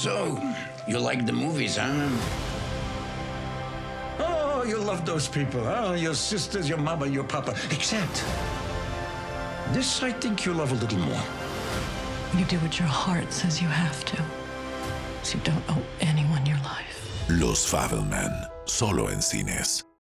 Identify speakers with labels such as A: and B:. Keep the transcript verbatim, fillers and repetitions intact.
A: So, you like the movies, huh?
B: Oh, you love those people, huh? Your sisters, your mama, your papa. Except, this I think you love a little more.
C: You do what your heart says you have to. So you don't owe anyone your life.
D: Los Fabelman, solo en cines.